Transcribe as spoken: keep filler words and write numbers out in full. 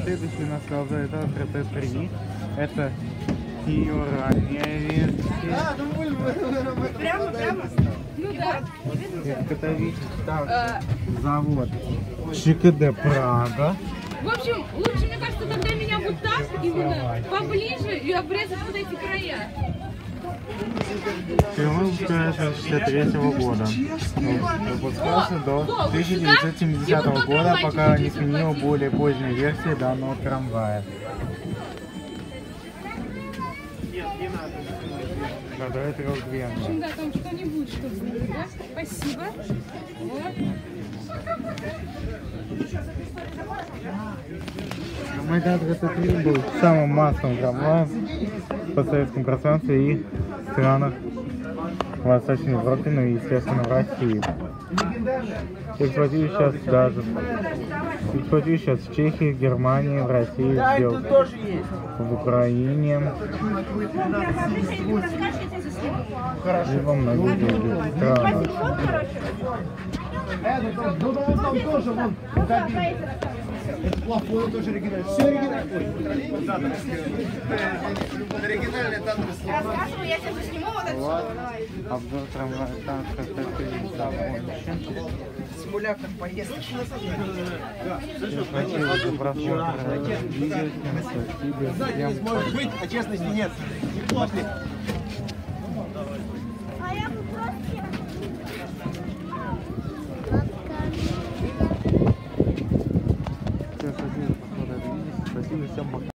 Следующий у нас продолжает Astra T три. Это ее ранняя версия. Прямо, прямо? Ну да. Изготовитель также завод ЧКД Прага. В общем, лучше, мне кажется, тогда меня вот так именно поближе и обрезать вот эти края. Фирма выпускается с шестьдесят третьего года. Выпускался до тысяча девятьсот семидесятого года, пока не сменила более поздняя версия данного трамвая. Да, давай трёх две. В общем, да, там что-нибудь, чтобы, да? Спасибо. Вот. Трамвай Т три был самым массовым трамваем в постсоветском пространстве и странах Восточной Европы, ну и, естественно, в России. Эксплуатируют сейчас даже эксплуатируют сейчас в Чехии, в Германии, в России, в Украине и во многих других странах. Это плохое, тоже оригинальное. Все оригинальное. Оригинальный танк. Расскажу, я сейчас сниму вот это. Вот. Обзор трамвая танка Т три закончен. Симулятор поездки. Спасибо за просмотр видео. Спасибо всем. Может быть, а честности нет. Пошли. Спасибо за просмотр видео. Спасибо всем.